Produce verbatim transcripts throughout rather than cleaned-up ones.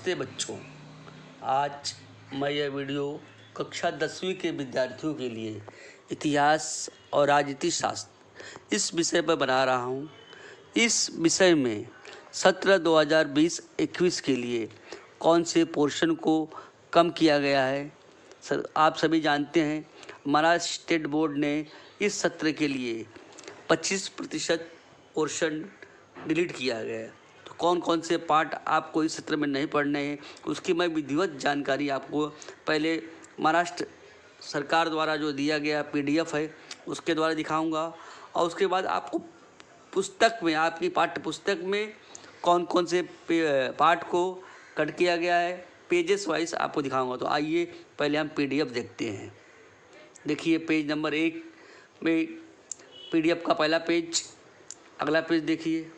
नमस्ते बच्चों। आज मैं यह वीडियो कक्षा दसवीं के विद्यार्थियों के लिए इतिहास और राजनीति शास्त्र इस विषय पर बना रहा हूँ। इस विषय में सत्र दो हज़ार बीस इक्कीस के लिए कौन से पोर्शन को कम किया गया है। सर, आप सभी जानते हैं महाराष्ट्र स्टेट बोर्ड ने इस सत्र के लिए पच्चीस प्रतिशत पोर्शन डिलीट किया गया है। तो कौन कौन से पार्ट आपको इस सत्र में नहीं पढ़ने हैं, उसकी मैं विधिवत जानकारी आपको पहले महाराष्ट्र सरकार द्वारा जो दिया गया पीडीएफ है उसके द्वारा दिखाऊंगा, और उसके बाद आपको पुस्तक में, आपकी पाठ्य पुस्तक में कौन कौन से पार्ट को कट किया गया है पेजेस वाइज आपको दिखाऊंगा। तो आइए पहले हम पीडीएफ देखते हैं। देखिए पेज नंबर एक में पीडीएफ का पहला पेज, अगला पेज देखिए।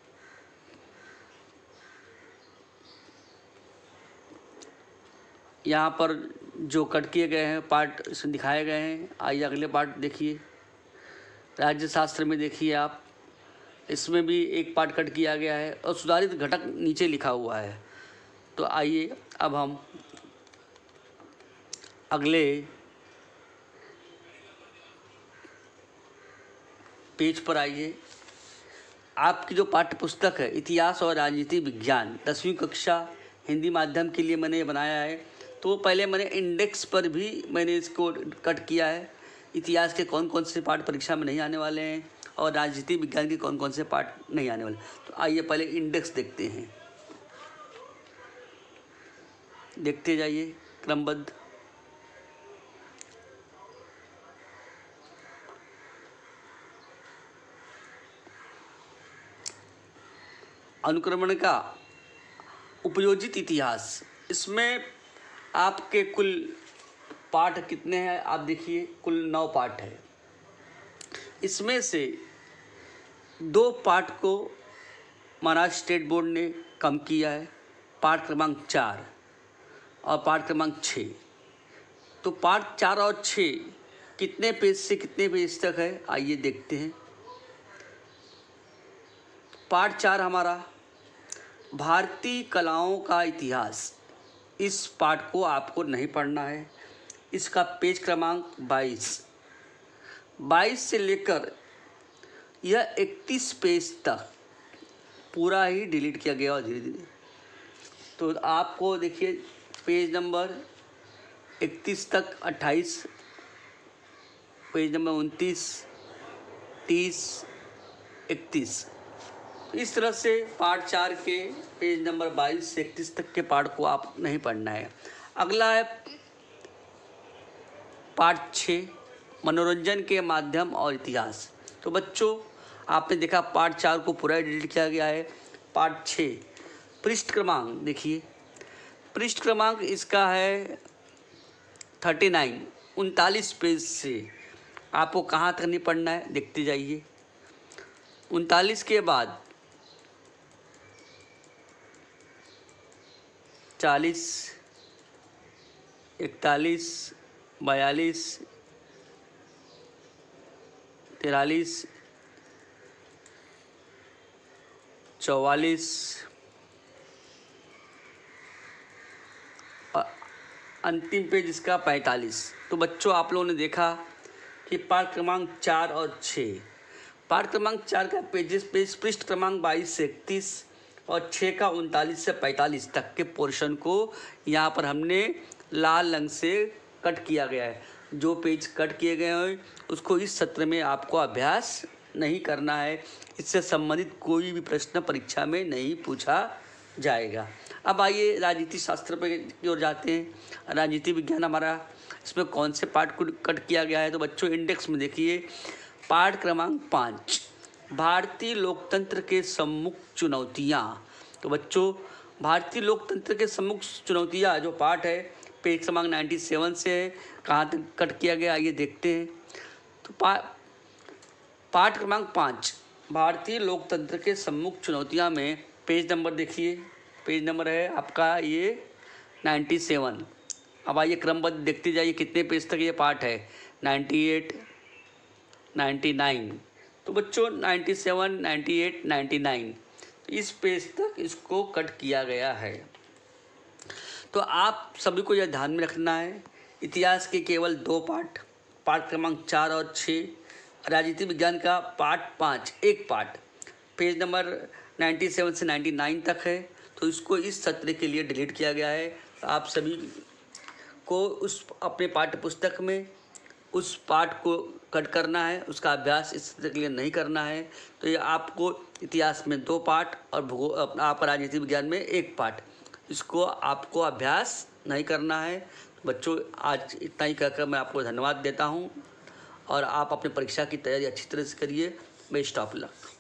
यहाँ पर जो कट किए गए हैं पार्ट इसमें दिखाए गए हैं। आइए अगले पार्ट देखिए। राज्य शास्त्र में देखिए आप, इसमें भी एक पार्ट कट किया गया है और सुधारित घटक नीचे लिखा हुआ है। तो आइए अब हम अगले पेज पर आइए। आपकी जो पाठ्य पुस्तक है इतिहास और राजनीति विज्ञान दसवीं कक्षा हिंदी माध्यम के लिए मैंने बनाया है। तो पहले मैंने इंडेक्स पर भी मैंने इसको कट किया है। इतिहास के कौन कौन से पार्ट परीक्षा में नहीं आने वाले हैं और राजनीति विज्ञान के कौन कौन से पार्ट नहीं आने वाले। तो आइए पहले इंडेक्स देखते हैं, देखते जाइए क्रमबद्ध। अनुक्रमण का उपयोजित इतिहास, इसमें आपके कुल पाठ कितने हैं आप देखिए, कुल नौ पाठ है। इसमें से दो पाठ को महाराष्ट्र स्टेट बोर्ड ने कम किया है, पाठ क्रमांक चार और पाठ क्रमांक छः। तो पाठ चार और छः कितने पेज से कितने पेज तक है आइए देखते हैं। पाठ चार हमारा भारतीय कलाओं का इतिहास, इस पाठ को आपको नहीं पढ़ना है। इसका पेज क्रमांक बाईस बाईस से लेकर यह इकतीस पेज तक पूरा ही डिलीट किया गया और धीरे धीरे। तो आपको देखिए पेज नंबर इकतीस तक अट्ठाईस, पेज नंबर उनतीस, तीस, इकतीस, इस तरह से पार्ट चार के पेज नंबर बाईस से इकतीस तक के पार्ट को आप नहीं पढ़ना है। अगला है पार्ट छः, मनोरंजन के माध्यम और इतिहास। तो बच्चों आपने देखा पार्ट चार को पूरा डिलीट किया गया है। पार्ट छः पृष्ठ क्रमांक देखिए, पृष्ठ क्रमांक इसका है थर्टी नाइन, उनतालीस पेज से आपको कहाँ तक नहीं पढ़ना है देखते जाइए। उनतालीस के बाद चालीस, इकतालीस, बयालीस, तिरालीस, चौवालीस, अंतिम पेज इसका पैंतालीस। तो बच्चों आप लोगों ने देखा कि पाठ क्रमांक चार और छः, पाठ क्रमांक चार का पेजेस पेज पृष्ठ क्रमांक बाईस से इकतीस और छः का उनतालीस से पैंतालीस तक के पोर्शन को यहाँ पर हमने लाल रंग से कट किया गया है। जो पेज कट किए गए हैं उसको इस सत्र में आपको अभ्यास नहीं करना है। इससे संबंधित कोई भी प्रश्न परीक्षा में नहीं पूछा जाएगा। अब आइए राजनीति शास्त्र पर की ओर जाते हैं। राजनीति विज्ञान हमारा, इसमें कौन से पार्ट को कट किया गया है। तो बच्चों इंडेक्स में देखिए पाठ क्रमांक पाँच, भारतीय लोकतंत्र के सम्मुख चुनौतियाँ। तो बच्चों भारतीय लोकतंत्र के सम्मुख चुनौतियाँ जो पाठ है पेज क्रमांक सत्तानवे से है, कहाँ तक कट किया गया आइए देखते हैं। तो पा पाठ क्रमांक पाँच भारतीय लोकतंत्र के सम्मुख चुनौतियाँ में पेज नंबर देखिए, पेज नंबर है आपका ये सत्तानवे। अब आइए क्रमबद्ध देखते जाइए कितने पेज तक ये पाठ है, अट्ठानवे, निन्यानवे। तो बच्चों सत्तानवे, अट्ठानवे, निन्यानवे इस पेज तक इसको कट किया गया है। तो आप सभी को यह ध्यान में रखना है, इतिहास के केवल दो पाठ, पाठ क्रमांक चार और छः, राजनीति विज्ञान का पाठ पाँच, एक पाठ पेज नंबर सत्तानवे से निन्यानवे तक है, तो इसको इस सत्र के लिए डिलीट किया गया है। तो आप सभी को उस अपने पाठ्य पुस्तक में उस पाठ को कट करना है, उसका अभ्यास इस सत्र के लिए नहीं करना है। तो ये आपको इतिहास में दो पाठ और भूगोल आप राजनीति विज्ञान में एक पाठ, इसको आपको अभ्यास नहीं करना है। बच्चों, आज इतना ही कहकर मैं आपको धन्यवाद देता हूँ और आप अपनी परीक्षा की तैयारी अच्छी तरह से करिए। Best of luck.